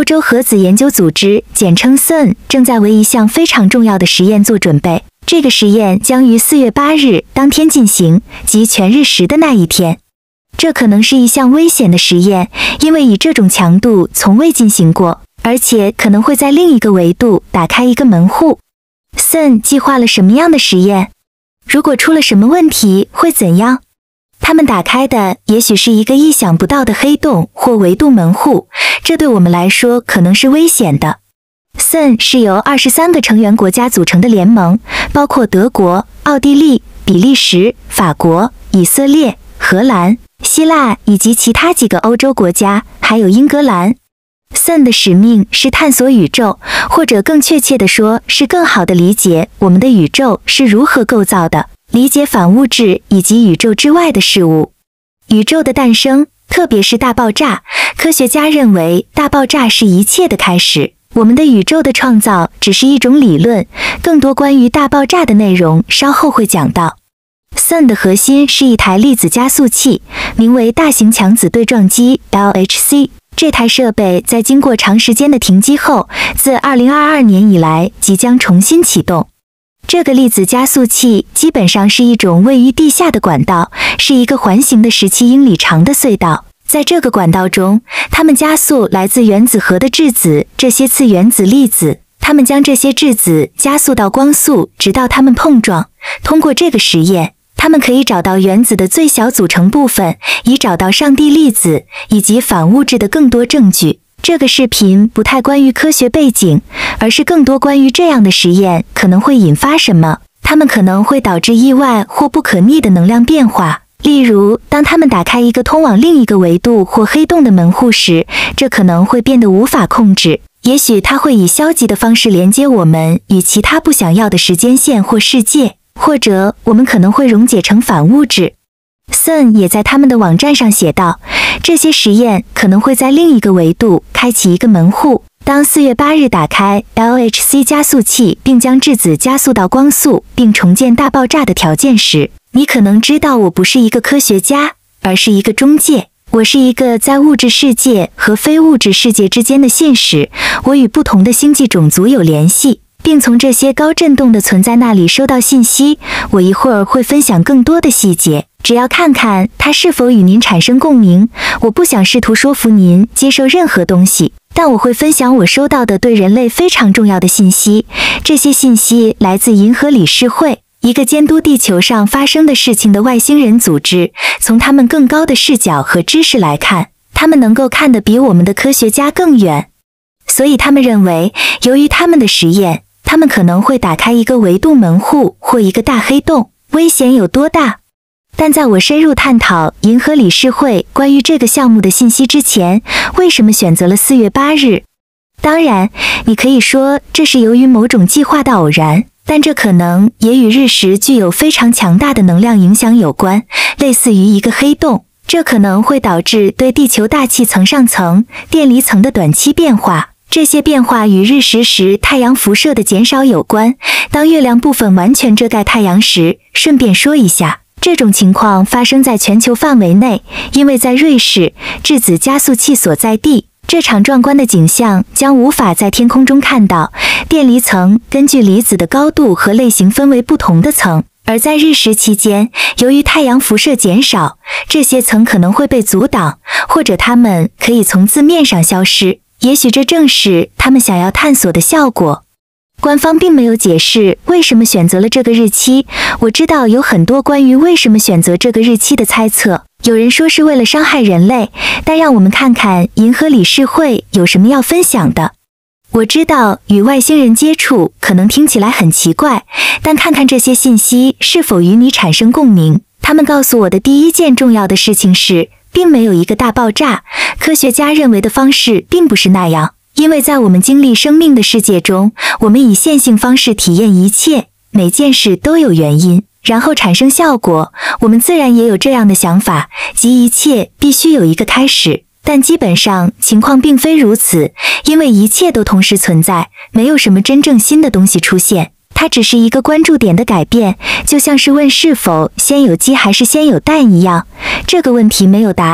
欧洲核子研究组织简称 CERN 正在为一项非常重要的实验做准备。这个实验将于4月8日当天进行，即全日食的那一天。这可能是一项危险的实验，因为以这种强度从未进行过，而且可能会在另一个维度打开一个门户。CERN 计划了什么样的实验？如果出了什么问题会怎样？他们打开的也许是一个意想不到的黑洞或维度门户，这对我们来说可能是危险的。CERN 是由23个成员国家组成的联盟，包括德国、奥地利、比利时、法国、以色列、荷兰、希腊以及其他几个欧洲国家，还有英格兰。CERN 的使命是探索宇宙，或者更确切地说，是更好地理解我们的宇宙是如何构造的，理解反物质以及宇宙之外的事物。宇宙的诞生，特别是大爆炸，科学家认为大爆炸是一切的开始。我们的宇宙的创造只是一种理论，更多关于大爆炸的内容稍后会讲到。CERN 的核心是一台粒子加速器，名为大型强子对撞机 LHC。这台设备在经过长时间的停机后，自2022年以来即将重新启动。这个粒子加速器基本上是一种位于地下的管道，是一个环形的17英里长的隧道。在这个管道中，它们加速来自原子核的质子这些次原子粒子，它们将这些质子加速到光速，直到它们碰撞。通过这个实验，他们可以找到原子的最小组成部分，以找到上帝粒子以及反物质的更多证据。这个视频不太关于科学背景，而是更多关于这样的实验可能会引发什么，它们可能会导致意外或不可逆的能量变化。例如，当他们打开一个通往另一个维度或黑洞的门户时，这可能会变得无法控制。也许它会以消极的方式连接我们与其他不想要的时间线或世界，或者我们可能会溶解成反物质。CERN 也在他们的网站上写道，这些实验可能会在另一个维度开启一个门户。当4月8日打开 LHC 加速器并将质子加速到光速并重建大爆炸的条件时，你可能知道我不是一个科学家，而是一个中介。我是一个在物质世界和非物质世界之间的信使，我与不同的星际种族有联系，并从这些高振动的存在那里收到信息。我一会儿会分享更多的细节，只要看看它是否与您产生共鸣。我不想试图说服您接受任何东西，但我会分享我收到的对人类非常重要的信息。这些信息来自银河理事会，一个监督地球上发生的事情的外星人组织。从他们更高的视角和知识来看，他们能够看得比我们的科学家更远。所以他们认为，由于他们的实验，他们可能会打开一个维度门户或一个大黑洞。危险有多大？但在我深入探讨银河理事会关于这个项目的信息之前，为什么选择了4月8日？当然，你可以说这是由于某种计划的偶然，但这可能也与日食具有非常强大的能量影响有关，类似于一个黑洞。这可能会导致对地球大气层上层电离层的短期变化，这些变化与日食时太阳辐射的减少有关。当月亮部分完全遮盖太阳时，顺便说一下，这种情况发生在全球范围内，因为在瑞士质子加速器所在地，这场壮观的景象将无法在天空中看到。电离层根据离子的高度和类型分为不同的层，而在日食期间，由于太阳辐射减少，这些层可能会被阻挡，或者它们可以从字面上消失。也许这正是他们想要探索的效果。官方并没有解释为什么选择了这个日期。我知道有很多关于为什么选择这个日期的猜测，有人说是为了伤害人类，但让我们看看银河理事会有什么要分享的。我知道与外星人接触可能听起来很奇怪，但看看这些信息是否与你产生共鸣。他们告诉我的第一件重要的事情是，并没有一个大爆炸。科学家认为的方式并不是那样，因为在我们经历生命的世界中，我们以线性方式体验一切，每件事都有原因，然后产生效果。我们自然也有这样的想法，即一切必须有一个开始。但基本上情况并非如此，因为一切都同时存在，没有什么真正新的东西出现，它只是一个关注点的改变，就像是问是否先有鸡还是先有蛋一样。这个问题没有答案，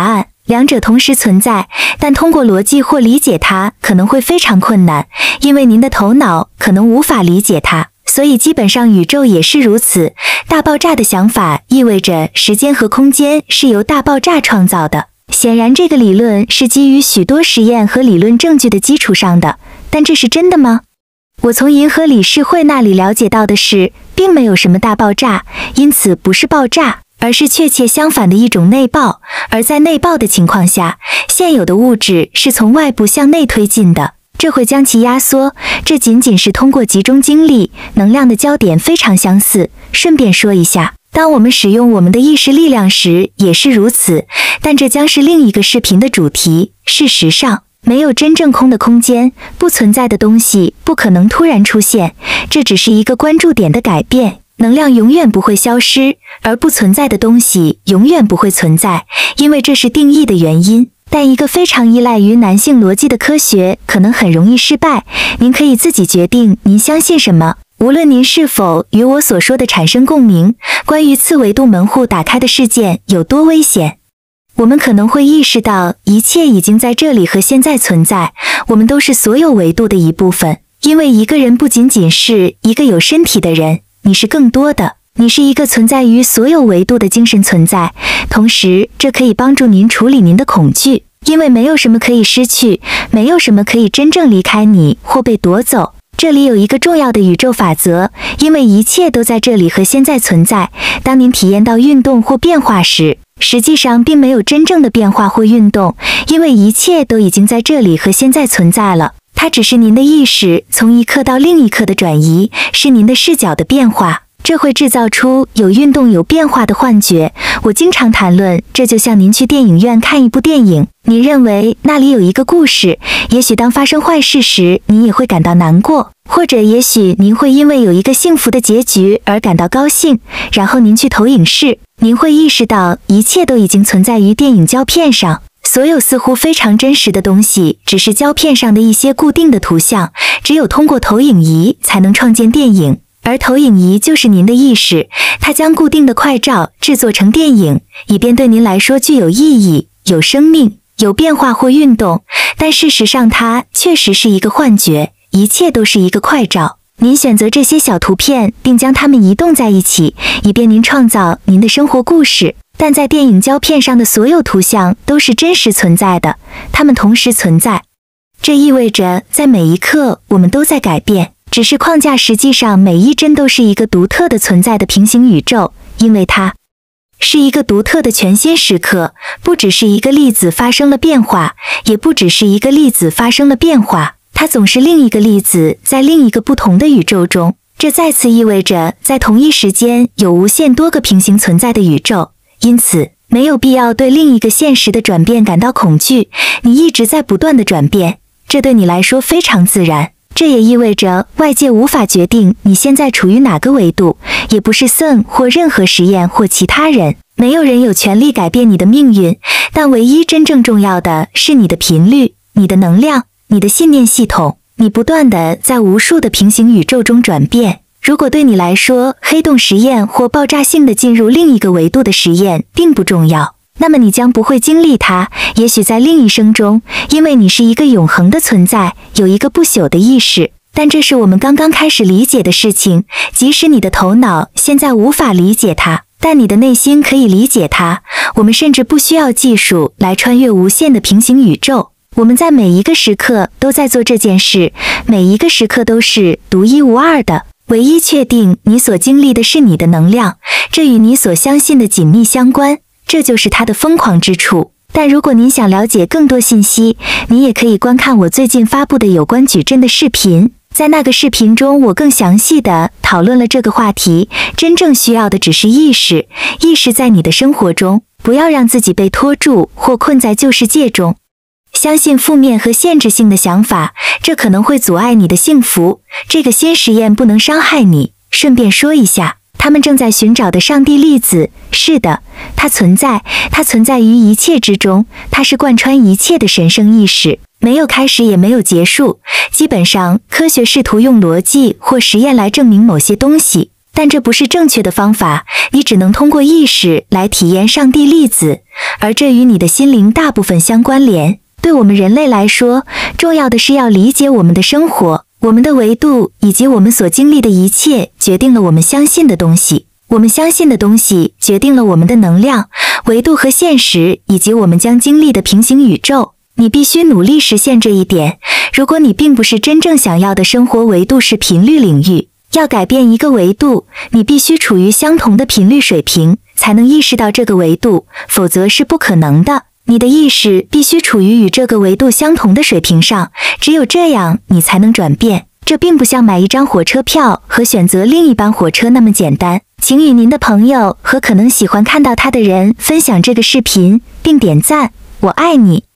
两者同时存在，但通过逻辑或理解它可能会非常困难，因为您的头脑可能无法理解它。所以基本上宇宙也是如此。大爆炸的想法意味着时间和空间是由大爆炸创造的。显然这个理论是基于许多实验和理论证据的基础上的，但这是真的吗？我从银河理事会那里了解到的是，并没有什么大爆炸，因此不是爆炸，而是确切相反的一种内爆。而在内爆的情况下，现有的物质是从外部向内推进的，这会将其压缩，这仅仅是通过集中精力，能量的焦点非常相似。顺便说一下，当我们使用我们的意识力量时也是如此，但这将是另一个视频的主题。事实上，没有真正空的空间，不存在的东西不可能突然出现，这只是一个关注点的改变。能量永远不会消失，而不存在的东西永远不会存在，因为这是定义的原因。但一个非常依赖于男性逻辑的科学可能很容易失败。您可以自己决定您相信什么，无论您是否与我所说的产生共鸣。关于次维度门户打开的事件有多危险，我们可能会意识到一切已经在这里和现在存在，我们都是所有维度的一部分。因为一个人不仅仅是一个有身体的人，你是更多的，你是一个存在于所有维度的精神存在。同时，这可以帮助您处理您的恐惧，因为没有什么可以失去，没有什么可以真正离开你或被夺走。这里有一个重要的宇宙法则，因为一切都在这里和现在存在。当您体验到运动或变化时，实际上并没有真正的变化或运动，因为一切都已经在这里和现在存在了。它只是您的意识从一刻到另一刻的转移，是您的视角的变化。这会制造出有运动有变化的幻觉。我经常谈论，这就像您去电影院看一部电影，你认为那里有一个故事，也许当发生坏事时，你也会感到难过，或者也许您会因为有一个幸福的结局而感到高兴。然后您去投影室，您会意识到一切都已经存在于电影胶片上。所有似乎非常真实的东西只是胶片上的一些固定的图像，只有通过投影仪才能创建电影。而投影仪就是您的意识，它将固定的快照制作成电影，以便对您来说具有意义、有生命、有变化或运动。但事实上它确实是一个幻觉，一切都是一个快照。您选择这些小图片并将它们移动在一起，以便您创造您的生活故事。但在电影胶片上的所有图像都是真实存在的，它们同时存在。这意味着在每一刻我们都在改变。只是框架实际上每一帧都是一个独特的存在的平行宇宙，因为它是一个独特的全新时刻，不只是一个粒子发生了变化，也不只是一个粒子发生了变化，它总是另一个粒子在另一个不同的宇宙中。这再次意味着在同一时间有无限多个平行存在的宇宙，因此没有必要对另一个现实的转变感到恐惧，你一直在不断的转变，这对你来说非常自然。这也意味着外界无法决定你现在处于哪个维度，也不是 Sun 或任何实验或其他人，没有人有权利改变你的命运，但唯一真正重要的是你的频率、你的能量、你的信念系统。你不断地在无数的平行宇宙中转变。如果对你来说，黑洞实验或爆炸性的进入另一个维度的实验并不重要，那么你将不会经历它，也许在另一生中，因为你是一个永恒的存在，有一个不朽的意识。但这是我们刚刚开始理解的事情，即使你的头脑现在无法理解它，但你的内心可以理解它。我们甚至不需要技术来穿越无限的平行宇宙。我们在每一个时刻都在做这件事，每一个时刻都是独一无二的。唯一确定你所经历的是你的能量，这与你所相信的紧密相关。这就是它的疯狂之处。但如果您想了解更多信息，您也可以观看我最近发布的有关矩阵的视频。在那个视频中，我更详细地讨论了这个话题。真正需要的只是意识，意识在你的生活中，不要让自己被拖住或困在旧世界中。相信负面和限制性的想法，这可能会阻碍你的幸福。这个新实验不能伤害你。顺便说一下，他们正在寻找的上帝粒子，是的，它存在，它存在于一切之中，它是贯穿一切的神圣意识，没有开始也没有结束。基本上，科学试图用逻辑或实验来证明某些东西， 但这不是正确的方法，你只能通过意识来体验上帝粒子，而这与你的心灵大部分相关联。对我们人类来说，重要的是要理解我们的生活，我们的维度以及我们所经历的一切决定了我们相信的东西。我们相信的东西决定了我们的能量、维度和现实，以及我们将经历的平行宇宙。你必须努力实现这一点。如果你并不是真正想要的生活维度是频率领域，要改变一个维度，你必须处于相同的频率水平，才能意识到这个维度，否则是不可能的。你的意识必须处于与这个维度相同的水平上，只有这样你才能转变。这并不像买一张火车票和选择另一班火车那么简单。请与您的朋友和可能喜欢看到它的人分享这个视频，并点赞。我爱你。